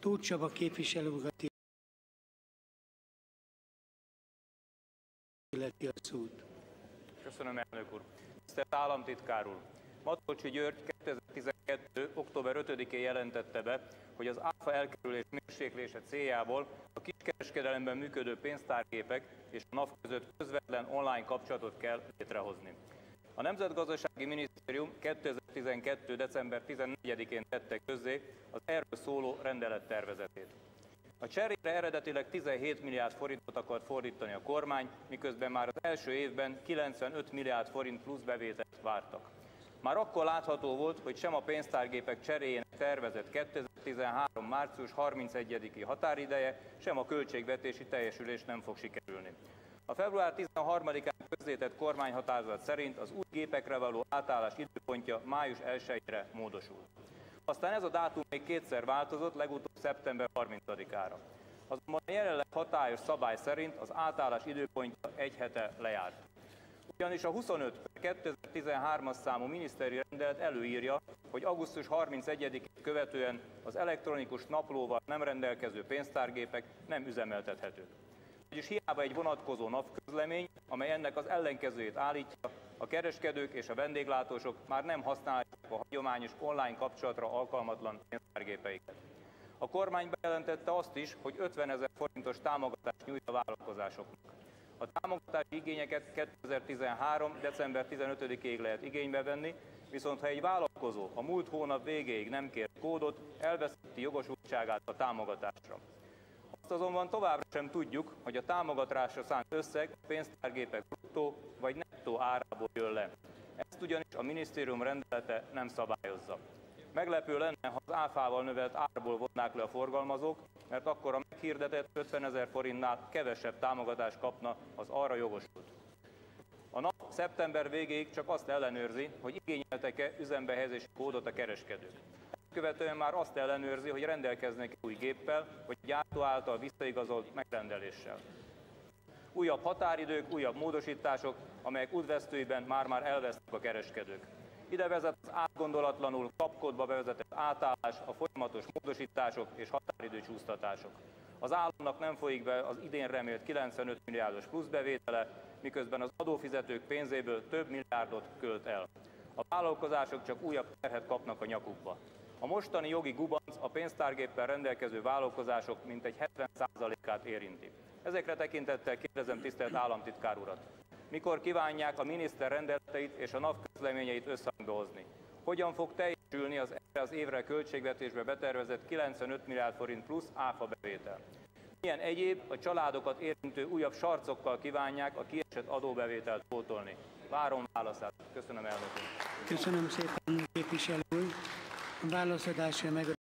Tóth Csaba képviselő urat illeti a szót. Köszönöm, elnök úr. Tisztelt államtitkár úr! Matolcsy György 2012. október 5-én jelentette be, hogy az áfa elkerülés mérséklése céljából a kiskereskedelemben működő pénztárgépek és a NAV között közvetlen online kapcsolatot kell létrehozni. A Nemzetgazdasági Minisztérium 2012. december 14-én tette közzé az erről szóló rendelettervezetét. A cserére eredetileg 17 milliárd forintot akart fordítani a kormány, miközben már az első évben 95 milliárd forint plusz bevételt vártak. Már akkor látható volt, hogy sem a pénztárgépek cseréjének tervezett 2013. március 31-i határideje, sem a költségvetési teljesülés nem fog sikerülni. A február 13-án közzétett kormányhatározat szerint az új gépekre való átállás időpontja május 1-re módosul. Aztán ez a dátum még kétszer változott, legutóbb szeptember 30-ára. Azonban a jelenleg hatályos szabály szerint az átállás időpontja egy hete lejárt. Ugyanis a 25/2013-as számú miniszteri rendelet előírja, hogy augusztus 31-ét követően az elektronikus naplóval nem rendelkező pénztárgépek nem üzemeltethetők. Vagyis hiába egy vonatkozó NAV közlemény, amely ennek az ellenkezőjét állítja, a kereskedők és a vendéglátósok már nem használják a hagyományos online kapcsolatra alkalmatlan pénztárgépeiket. A kormány bejelentette azt is, hogy 50 000 forintos támogatást nyújt a vállalkozásoknak. A támogatási igényeket 2013. december 15-ig lehet igénybe venni, viszont ha egy vállalkozó a múlt hónap végéig nem kér kódot, elveszíti jogosultságát a támogatásra. Azt azonban továbbra sem tudjuk, hogy a támogatásra szánt összeg a pénztárgépek bruttó vagy nettó árából jön le. Ezt ugyanis a minisztérium rendelete nem szabályozza. Meglepő lenne, ha az áfával növelt árból vonnák le a forgalmazók, mert akkor a meghirdetett 50 000 forintnál kevesebb támogatást kapna az arra jogosult. A NAV szeptember végéig csak azt ellenőrzi, hogy igényeltek-e üzembehelyezési kódot a kereskedők. Követően már azt ellenőrzi, hogy rendelkeznek új géppel, vagy gyártó által visszaigazolt megrendeléssel. Újabb határidők, újabb módosítások, amelyek útvesztőiben már-már elvesznek a kereskedők. Ide vezet az átgondolatlanul kapkodba bevezetett átállás, a folyamatos módosítások és határidőcsúsztatások. Az államnak nem folyik be az idén remélt 95 milliárdos pluszbevétele, miközben az adófizetők pénzéből több milliárdot költ el. A vállalkozások csak újabb terhet kapnak a nyakukba. A mostani jogi gubanc a pénztárgéppel rendelkező vállalkozások mintegy 70%-át érinti. Ezekre tekintettel kérdezem tisztelt államtitkár urat. Mikor kívánják a miniszter rendeleteit és a NAV közleményeit összhangba hozni? Hogyan fog teljesülni az erre az évre költségvetésbe betervezett 95 milliárd forint plusz áfa bevétel? Milyen egyéb, a családokat érintő újabb sarcokkal kívánják a kiesett adóbevételt pótolni? Várom válaszát. Köszönöm, elnök úr. Köszönöm szépen, képviselő úr. A válaszadásra megadom